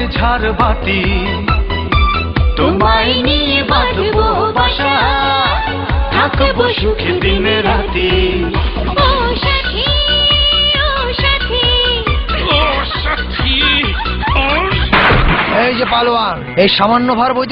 ঝাড়বাতি, তোমায় নিয়ে বাঁধবো বাসা, থাকবো সুখে দিনে রাতি। ও সাথী, ও সাথী, ও সাথী, ও এই যে পালোয়ান, এই সামান্য ভার বইতে